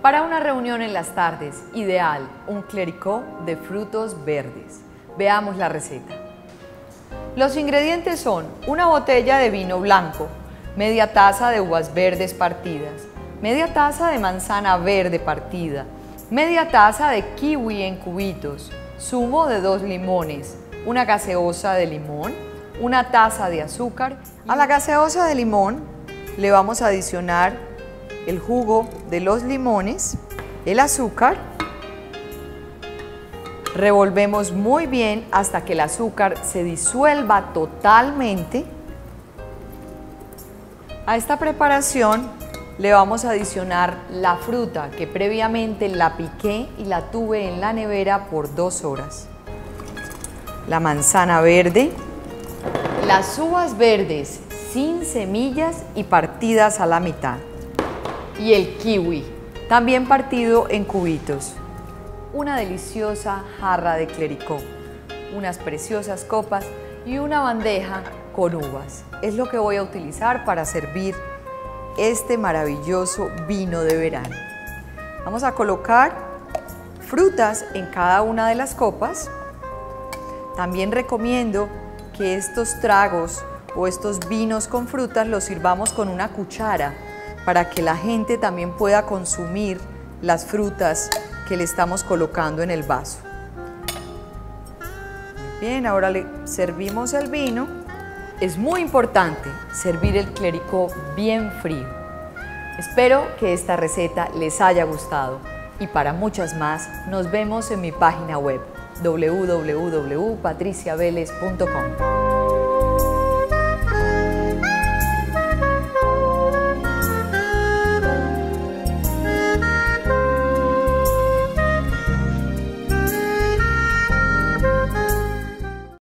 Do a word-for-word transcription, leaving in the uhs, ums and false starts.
Para una reunión en las tardes, ideal, un clericot de frutos verdes. Veamos la receta. Los ingredientes son una botella de vino blanco, media taza de uvas verdes partidas, media taza de manzana verde partida, media taza de kiwi en cubitos, zumo de dos limones, una gaseosa de limón, una taza de azúcar. A la gaseosa de limón le vamos a adicionar el jugo de los limones, el azúcar. Revolvemos muy bien hasta que el azúcar se disuelva totalmente. A esta preparación le vamos a adicionar la fruta que previamente la piqué y la tuve en la nevera por dos horas. La manzana verde, las uvas verdes sin semillas y partidas a la mitad, y el kiwi, también partido en cubitos. Una deliciosa jarra de clericot, unas preciosas copas y una bandeja con uvas. Es lo que voy a utilizar para servir este maravilloso vino de verano. Vamos a colocar frutas en cada una de las copas. También recomiendo que estos tragos o estos vinos con frutas los sirvamos con una cuchara para que la gente también pueda consumir las frutas que le estamos colocando en el vaso. Bien, ahora le servimos el vino. Es muy importante servir el clericot bien frío. Espero que esta receta les haya gustado y para muchas más nos vemos en mi página web w w w punto patricia velez punto com.